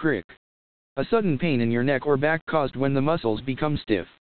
Crick. A sudden pain in your neck or back caused when the muscles become stiff.